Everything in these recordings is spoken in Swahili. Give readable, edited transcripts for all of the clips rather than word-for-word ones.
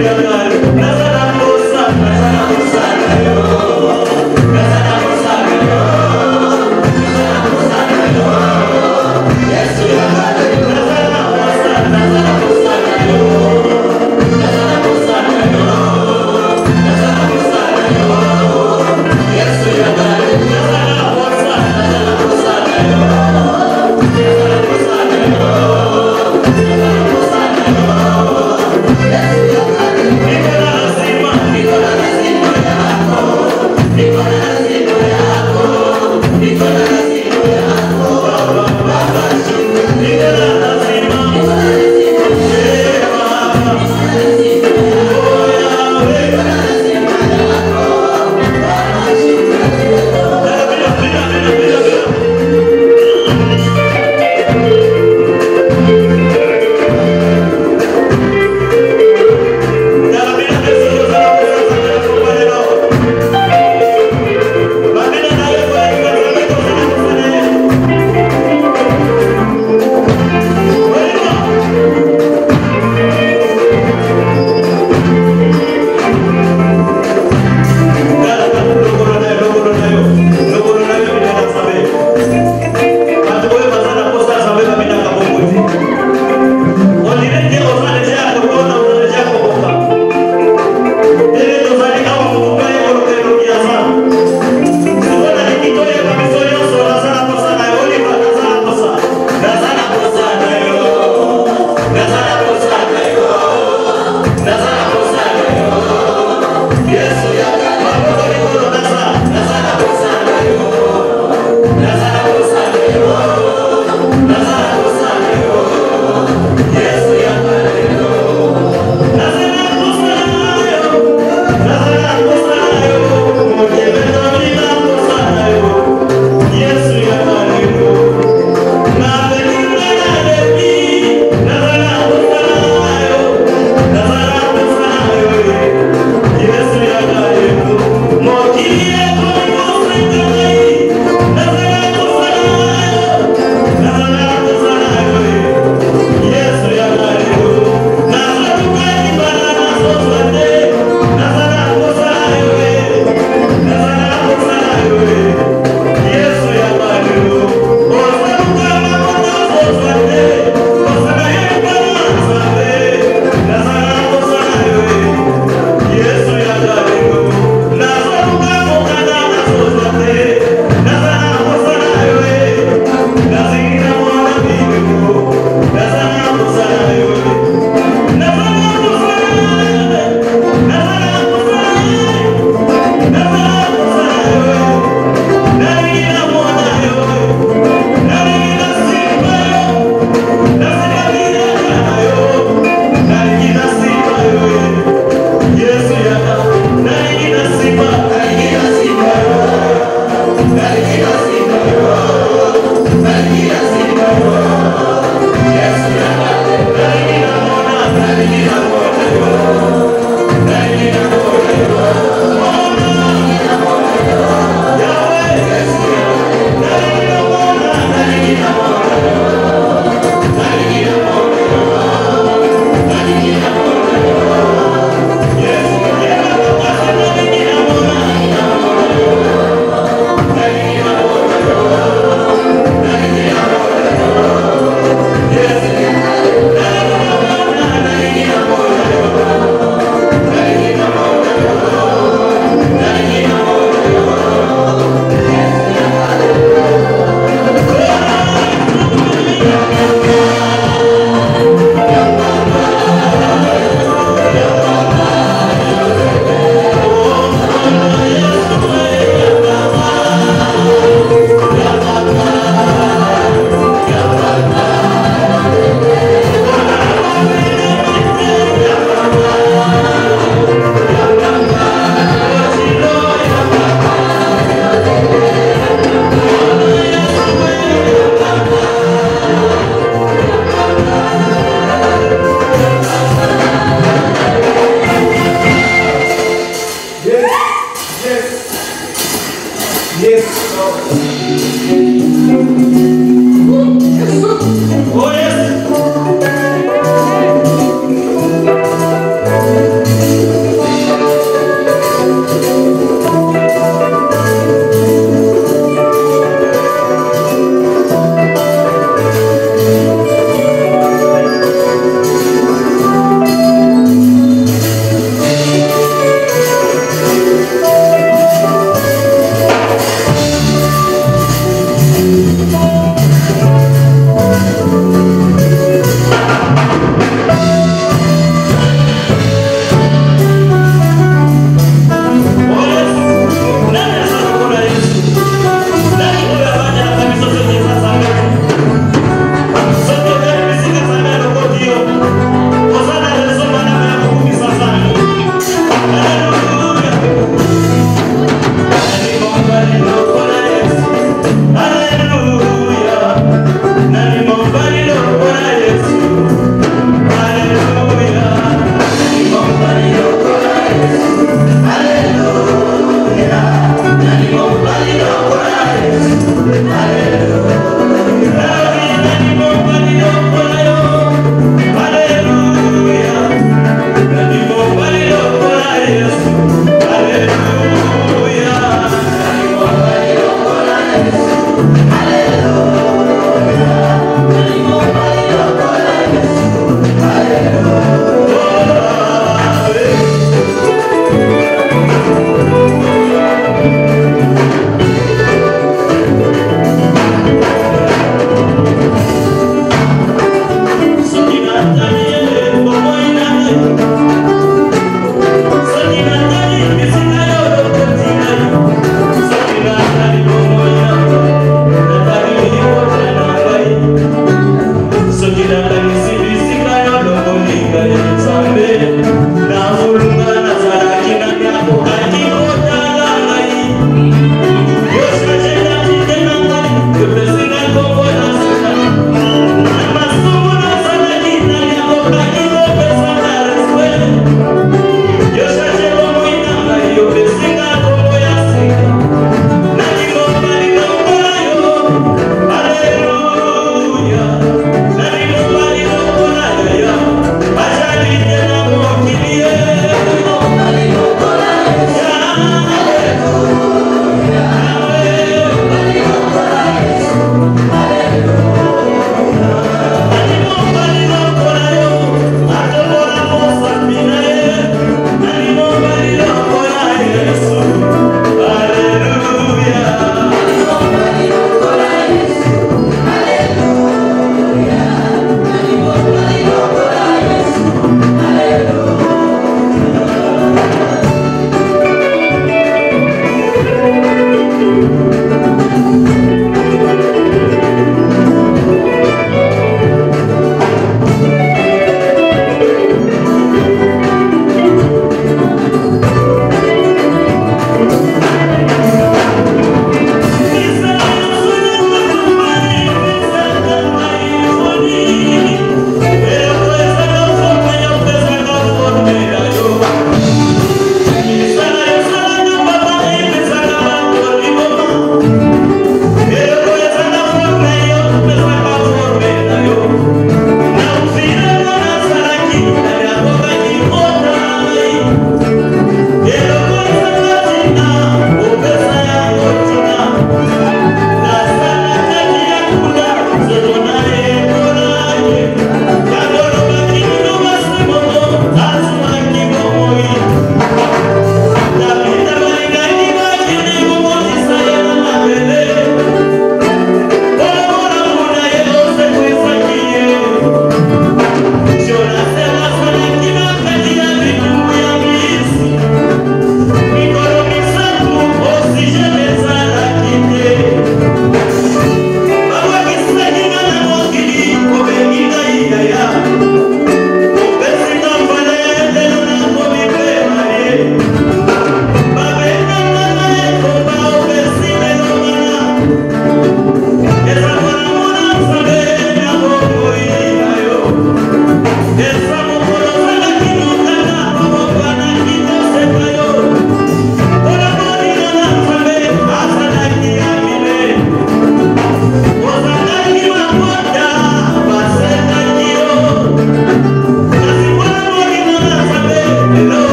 Yes,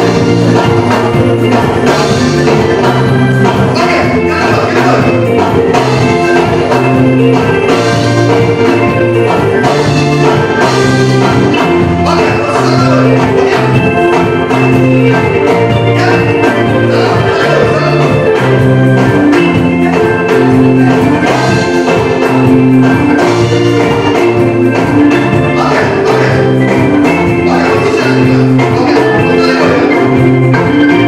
Okay.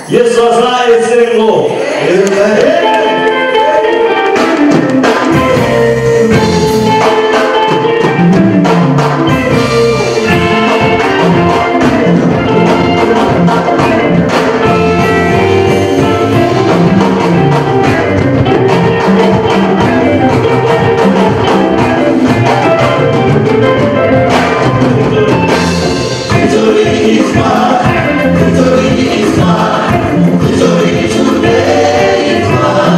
Yesu azaye sengo. Victory is mine today is mine.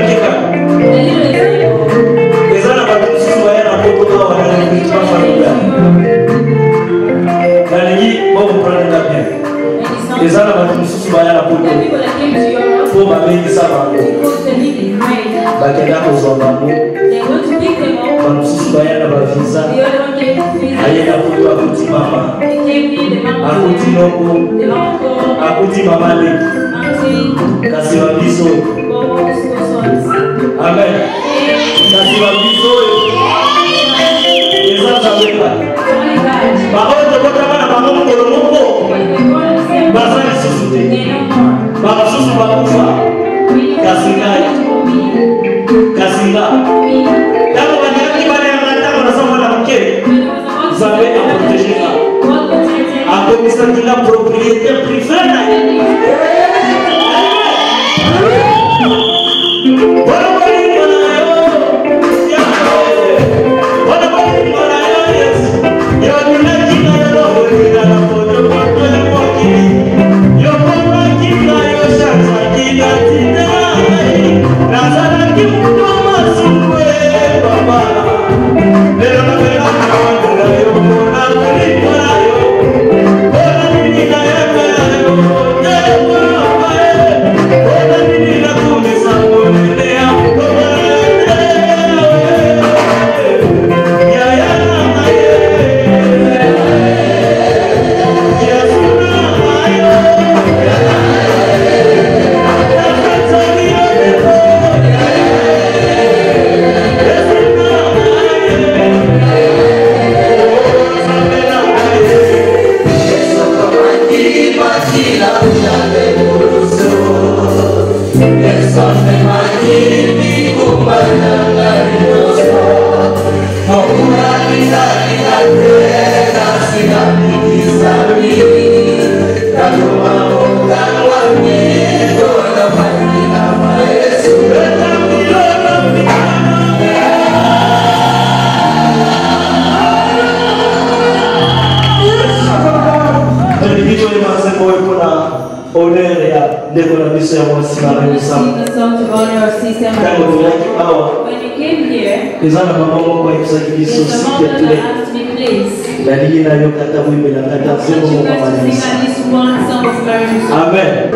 mkeka. Ezana batusi bayana poto ba wana kuipa familia. Nani bobo prendre bien. Ezana batusi bayana poto. Pour ma mère ça va. Bakenda kozomba mo. Batusi bayana ba visa. Ayena poto akuti mama. Akuti noko. Akuti mama le. Kasi wa biso. Amen. Kasi wa biso. Eza zabeka. Baoto kota bana bango kolomoko. Bazali susute. Baba susu bakufa. Kasinga. Kasinga. Tango banyaki bana ya matanga na somo la mke. Zabe a protéger. A komisa kila propriétaire privé na. Amen.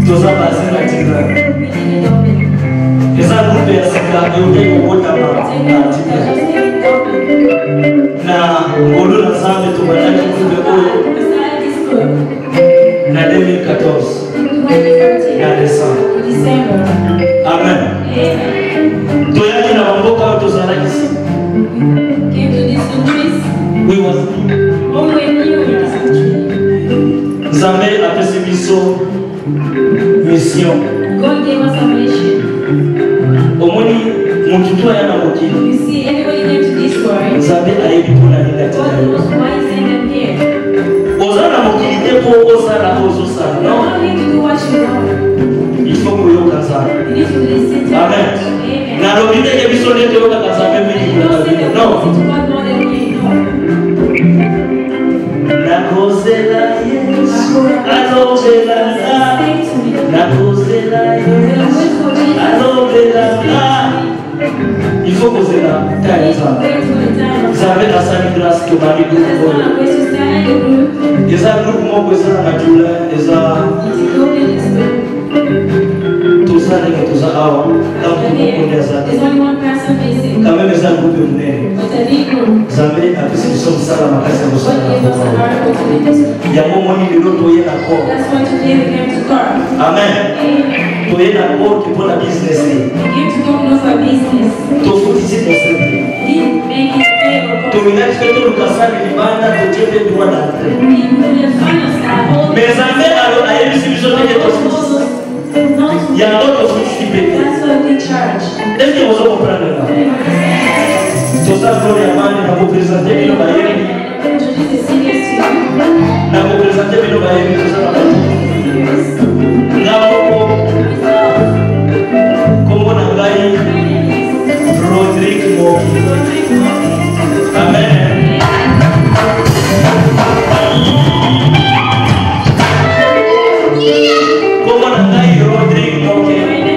Toza basé na Tigre. Les groupes ya sika yoke kokotama na Tigre. Na ngolo na Nzambe tobataki groupe oyo na 2014 na décembre. Amen. Toyaki na bamboka oyo tozalaki si. We was Nzambe apesi biso mission. God gave us a mission. Omoni mututu aya na mokili. You see, everybody came to this world. Nzambe ayebi mpona nini God knows why He sent them here. Oza na mokili te mpo osala ozosala. You don't need to do what you want. Il faut koyoka Nzambe. You need to listen to Amen. Amen. Nalobi ndenge biso nde toyokaka Nzambe mingi You don't say kolobino. that Non. listen to God more than we know. Nakozela Yesu, alobela nga. Nakozela Yesu, alobela nga. Il faut kozela kaya Nzambe. Nzambe asali grâce tomani groupe oyo. Eza groupe moko eza na douleur, eza toza ndenge toza awa ntango mokonde aza te. Quand même eza groupe monene. Nzambe apesi biso mosala makasi ya kosala na koma. Yango moni lelo toye na corps. Amen. Toye na corps mpona business te. Tofutisi concept. Tominaki mpe toluka sali libanda totie mpe droit d'entrée. Mais Nzambe ayebisi biso ndenge tofutisi. Yango tofutisi mpe te. Est-ce que vous comprenez là? Tout ça, je vais vous présenter le Bayeri. Je vais vous présenter le Bayeri. Comment on a gagné Rodrigue Moki. Amen. Comment on a gagné Rodrigue Moki?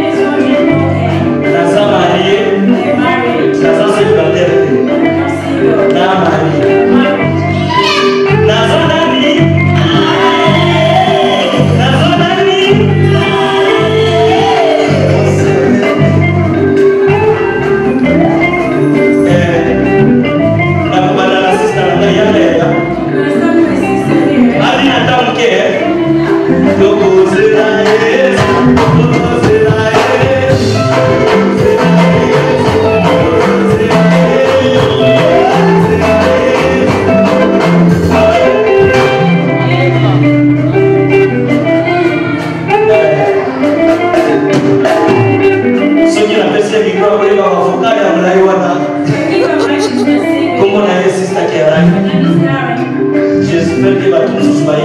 J'espère que va tous nous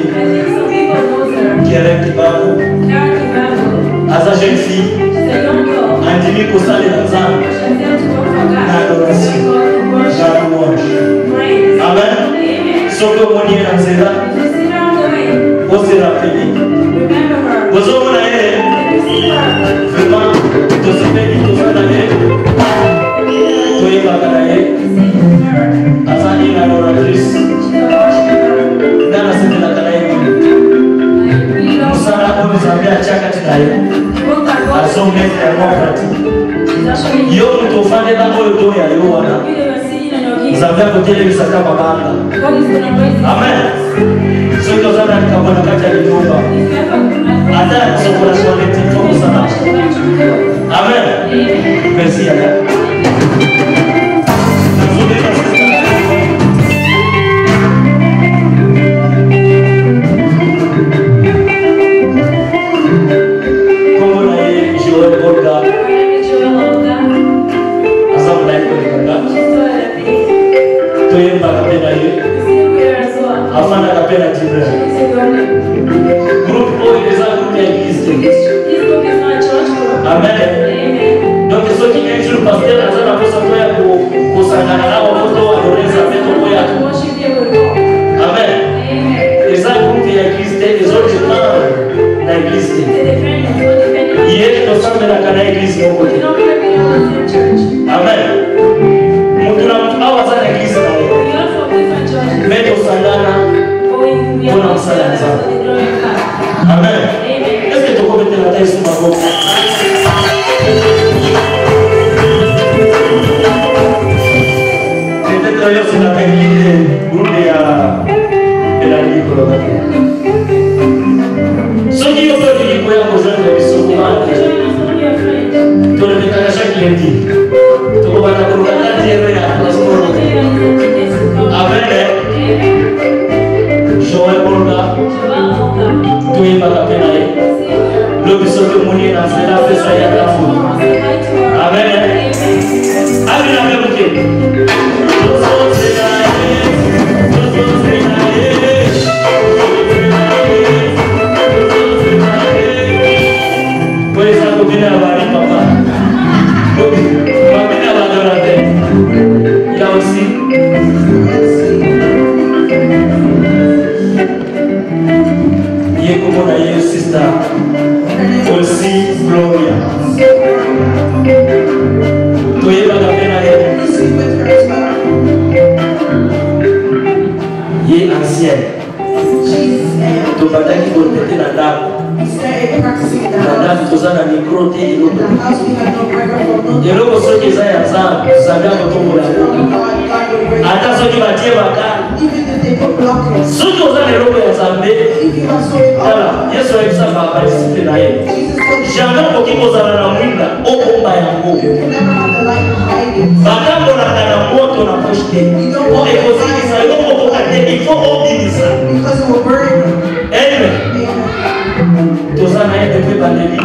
Asa jeune fille, Andimi Kosale Nzambe, adoration, la louange. Amen. Soko moni na nzela, ose rappeler. Bozo mona ye, vraiment, tosepeli tozana ye, toyebaka na ye, asa une adoratrice, nana sepelaka na ye. Musala oyo Nzambe atiaka tina ye, azomettre yango pratique. Yo moto ofandela oyo toya yo wana, Nzambe akotelebisaka mabanga. Amen. Soki oza na likambo na kati ya linyumba, ata ya kosokola toilette fo kosala. Amen. Merci yaka. Afana kapela Tigre. Groupe oyo eza groupe ya église. Amen. Donc soki un jour pasteur aza na posa toya kosangana na bamoto adore Nzambe tokoya. Amen. Eza groupe ya église te, ezoki na église te. Ye tosambelaka na église moko te. Amen. Mutu na mutu awa aza na église na ye. Mais tosangana. Amen. Est-ce que tu na zela pesa ya tafu. Amen. Amen amen okay. Pues a comer a bari papa. Comer a la dorate. Ya aussi. Ye como na ye sister. Aussi Gloria. Toye baga pena ye. Ye ancien. To bataki ko tete na ndako. Nadhani tuzana mikro te iloko. Iloko soki za ya zambi, sabia kutumula. Hata soki batie baka. Soki uzana iloko ya zambi. Tala, Yesu aibisa baba isipe na ye. Jamais okiko zana na mwinda, okomba yango. Bakambo na kana moto na poshte. O ekoziki sa iloko kokate, il faut obinisa. Amen. Tozana est depuis pandémie,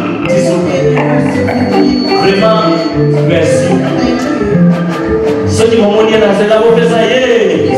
vraiment, merci. Ceux qui m'ont montré dans cette amour, ça y est.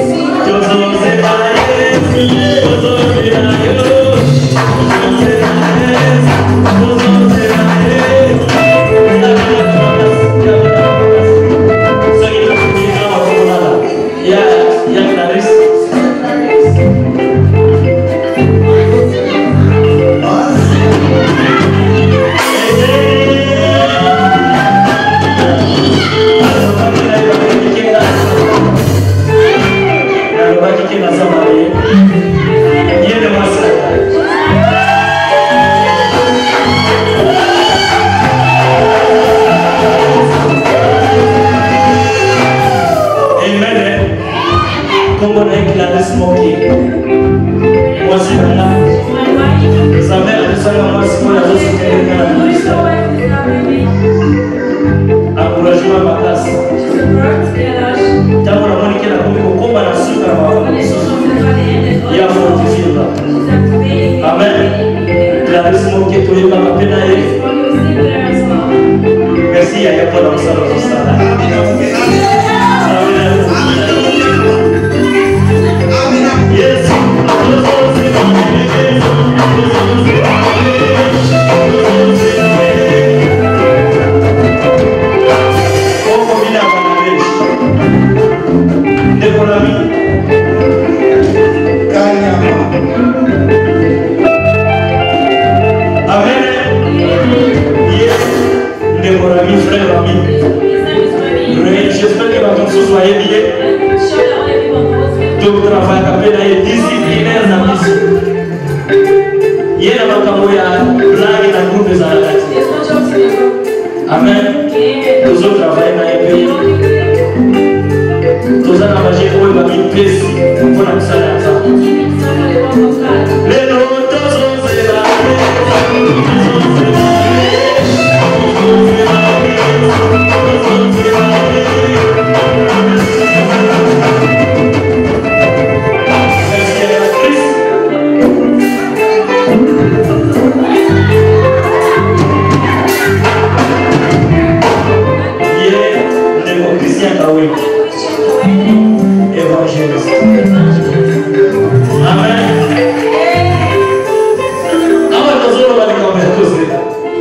Merci à Yahweh dans j'espère que votre chose soit bien. Tout travail appelé disciplinaire dans la mission. Il y a un blague dans le groupe des Arabes. Amen. Nous autres travaillons dans les pays. Nous allons manger où il va bien plaisir pour la salle à ça. Les notes sont évangéliste. Amen. Amen. Nous allons aller tous les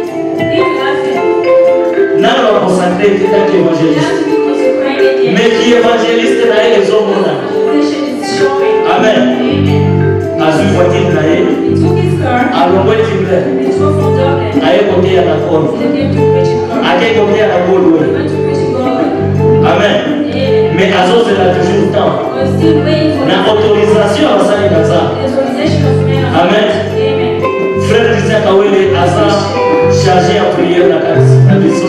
nous allons consacrer tant qu'évangéliste. Mais qui évangéliste là les hommes là. Amen. Azu voiture là. Alors moi tu veux. Aïe côté à la porte. Aïe côté à la porte. Amen. Mais à ce c'est là toujours temps. La autorisation à ça est dans ça. Amen. Frère Christian Kawele a ça chargé en prière la maison.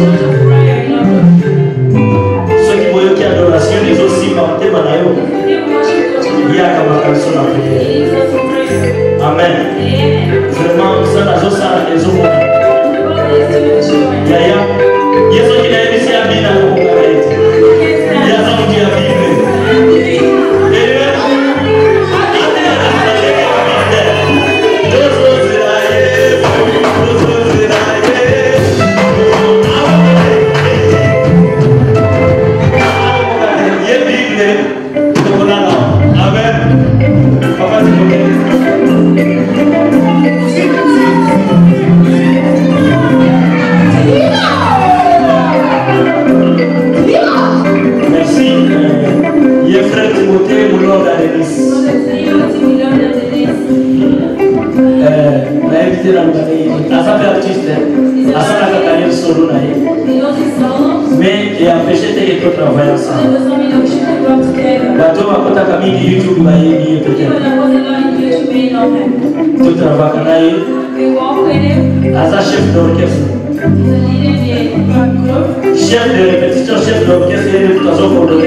Ceux qui voient qu'il y a adoration, les aussi portés par la haut. Il y a comme la personne en prière. Amen. Vraiment, ça n'a pas ça les autres. Yaya, il y a ceux qui n'ont pas à bien à vous. Il y a ceux qui ont bien. Amen. Mais il a empêché de travailler ensemble. YouTube, tu travailles chef d'orchestre. Chef de répétition, chef d'orchestre, et de toute façon pour le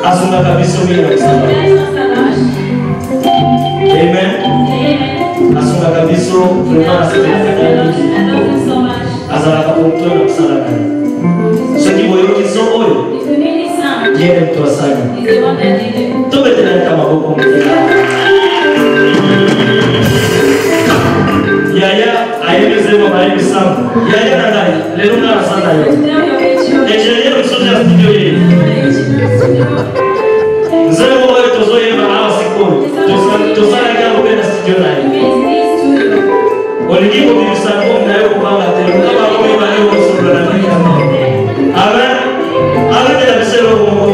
Asunga kabisa mimi na sana. Amen. Asunga kabisa vraiment azala kapunto na kusala. Soki boyo kiso oyo. Yeye mtu asanya. Tobe tena kama boko mtela. Yaya ayeleze mama yake sana. Yaya na nani? Leo na sana yo. Engineer msoja studio hii. Nzee wewe tozoe mama sikoni. Tosana kama kwenda studio naye. Walikipo bilisako na yeye kupanga tena kama wewe bado usura na nini. Amen. Amen ya bisero Mungu.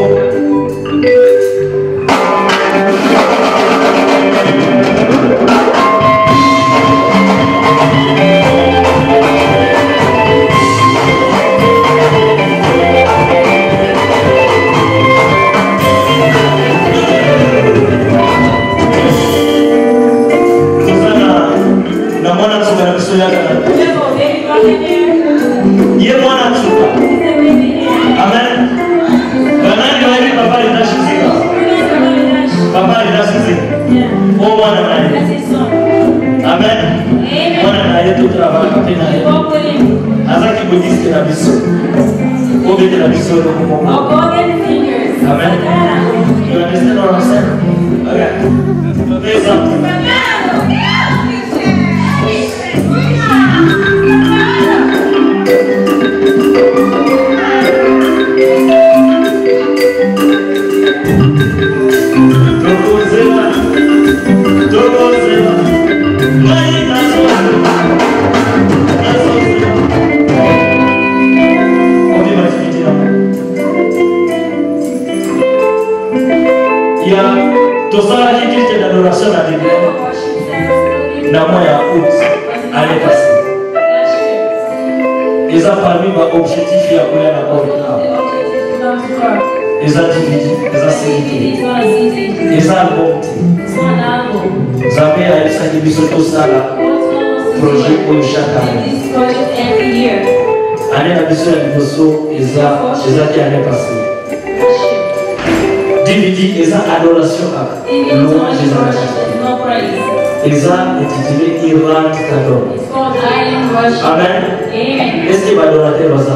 Amen. Est-ce que l'adorateur va ça?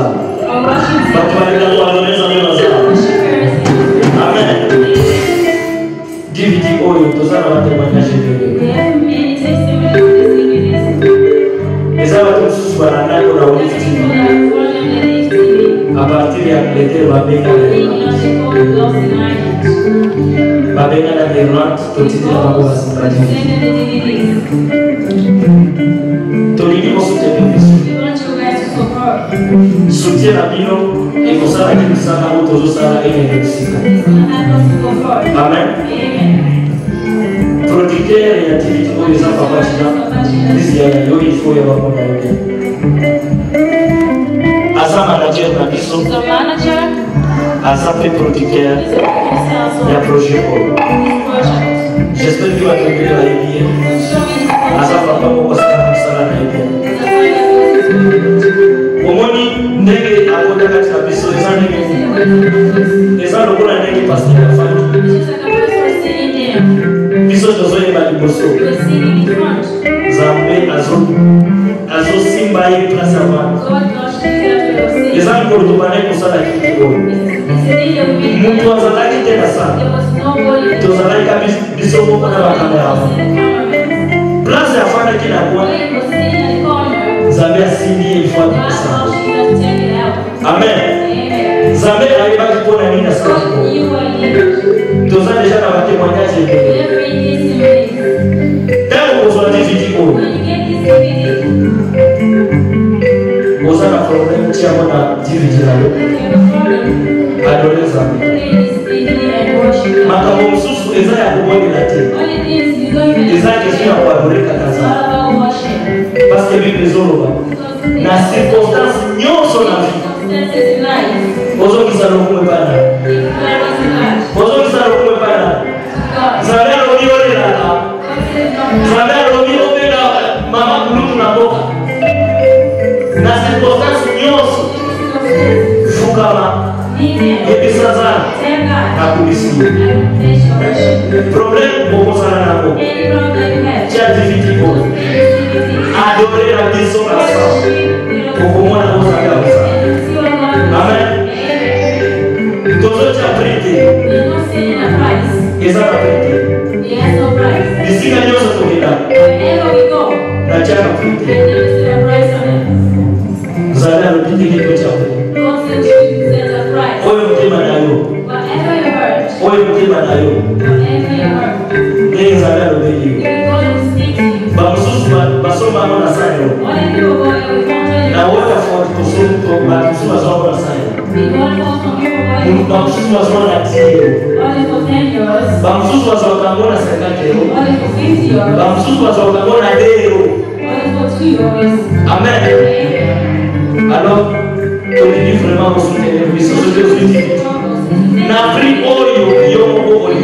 Amen. DVD oyo tozana ba témoignage eza ba tous barana ko na lifting à partir ya l'été va benga la rente totiti na ba basipati tolini ko soutien à bino et pour ça qui nous a autour de ça et amen. Producteur et activité pour les enfants il faut y avoir mon Asa manager na biso Asa fait producteur il y a projet pour j'espère qu'il va trouver la bien Asa papa pour ça na bien omoni ndenge akoda katika biso eza lokola ndenge pasteur afandi biso tozoyeba liboso Nzambe azosimba ye place avant eza likolo tobandaki kosala kiki oyo moto azalaki te na sala tozalaki biso moko na bakamera place afandaki na kwa Nzambe asimbi ye fois de amen. Nzambe ayebaki mpona nini na sala toza deja na batémoignage ntango kozwa DVD oyo oza na problème tiango na DVD na yo adore Nzambe makambo mosusu eza ya kobondela te eza question ya koadore kaka Nzambe parce que Bible ezoloba na circonstance nyonso na vie ozokisa lokumu epana Nzambe alobi olelaka Nzambe alobi obela mama kulutu na boka na circonstance nyonso fukama ebisa Nzambe akumisi Problème pour ça là. Tu as difficulté. Adorer la maison à ça. Pour moi, on s'en garde ça. Amen. Tous autres tu as prêté. Et ça t'a prêté. Ici, quand on se trouve là, la tienne a prêté. Vous allez à l'hôpital qui peut t'appeler. Oye mtima nayo. Oye mtima nayo. Ngenza ngalo beyi. Bamususu basoma na sayo. Na wota for kusoma bamususu basoma na sayo. Bamususu basoma na tiyo. Bamususu basoma na sekatero. Bamususu basoma na dero. Amen. Alors on dit vraiment pour soutenir les sociétés unies. N'Afrique oyo yo oyo.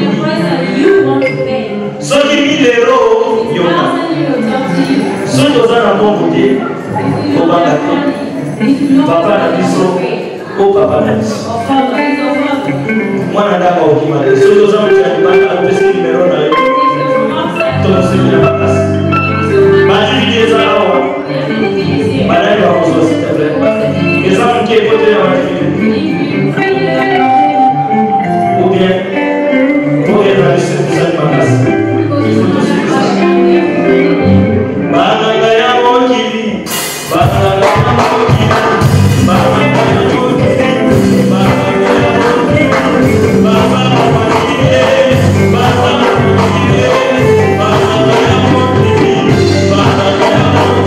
Ceux qui mis les ros yo. Ceux qui ont un bon côté, au bagaté. Papa n'a biso, au papa n'a biso. Moi n'a pas au qui m'a dit. Ceux qui ont un petit numéro na yo. Tout ce qui est la place. Ma vie est ça là. Madame va vous s'il te plaît. Les gens qui écoutent la vie. Ou bien, pour les ravisser pour cette place. Il faut aussi que ça. Banagaya Mokili, Banagaya Mokili, Banagaya Mokili, Banagaya Mokili, Banagaya Mokili, Banagaya Mokili, Banagaya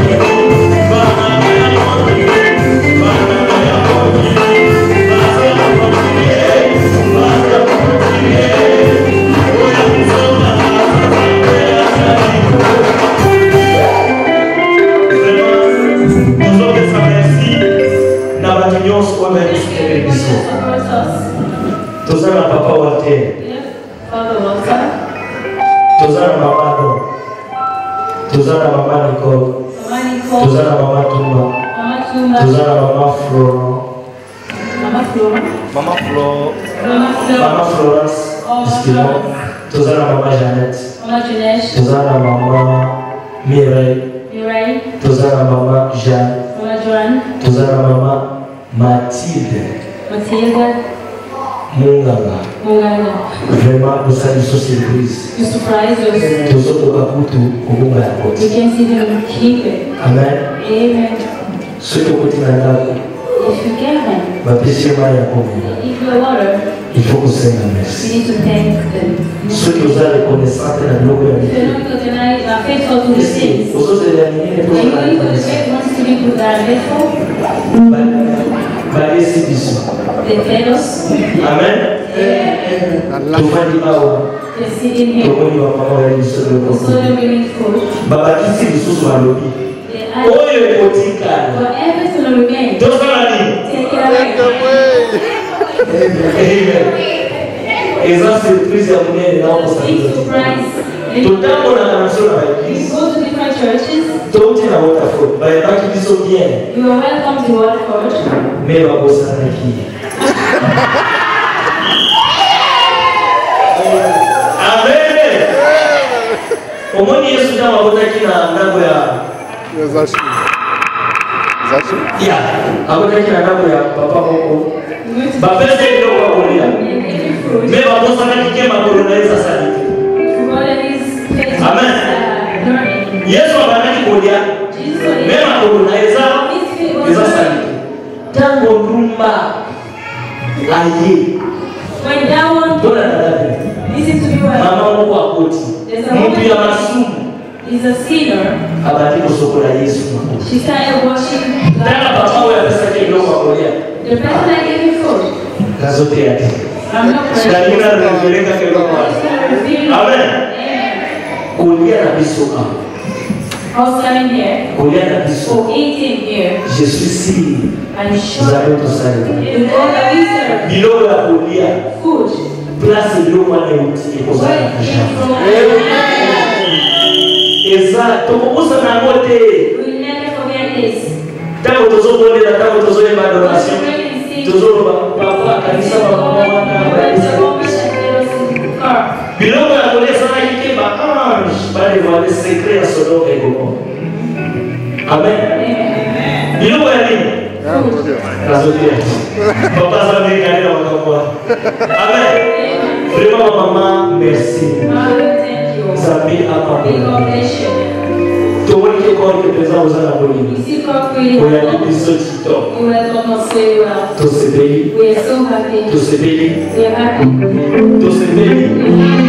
Tozana papa Walter, Tozana mama Do, Tozana mama Nicole, Tozana mama Tumba, Tozana mama Florent, mama Florence, excuse-moi, Tozana mama Jeannette, Tozana mama Mireille, Tozana mama Jeanne, Tozana mama Mathilde. Munganga. Vraiment, nous saluons cette surprise. Tous autres kakutu kubunga ya koti. Amen. Ceux qui côté na ndako. Bapesi maya ya komina. Il faut que c'est un merci. Ceux qui osent reconnaissance na biloko ya vie. Aux autres éliminés pour Balesi biso. Amen. Tufani awa. Tomoni wa mama ya biso loko. Babakisi biso malobi. Oyo ekotika. Tosala ni. Amen. Eza surprise ya munene na okosa. Totango na kanso na baekisi. Don't tell what I thought, but I like this again. You are welcome to Watford. Maybe I was here. Amen. Omoni Yesu kama abotaki na ndango ya Zashi. Ya, abotaki na ndango ya papa moko. Bapese ndio kwa kulia. Maybe I was here kama colonizer sanite. Amen. Yesu abanaki kulia. Mema colonizer eza sanite. Tango rumba aye. When that one listen to me well. Mama moko akoti. Mtu ya masumu is a sinner. Abati kusokola Yesu. She started washing. Tana papa wewe pesa kidogo kwa kulia. The person that gave you food. Kazote yake. I'm not praying. Shalina reveleka kidogo. Amen. Kulia na biso a. I was standing here. Kulia na biso. For 18 years. Je suis si. I'm sure. Zabe to sali. The God that we serve. Bilo ya kulia. Food. Place ndio mwana uti kozana kisha. Exacto. Kukosa na ngote. We will never forget this. Tango tozobonde na tango tozoyeba adoration. Tozoba papa kanisa wa mwana. God, the woman that gave us in the car. Biloko ya kolesa na yike ba ange ba dévoiler secret ya Sodome et Gomorrhe. Amen. Biloko ya nini? Papa Zambé Kali na wakapwa. Amen. Vraiment maman merci. Zambé a pardonné. Toi qui es encore présent aux Anabolies. Vous avez dit ce titre. Tous ces pays. Tous ces pays. Tous ces pays.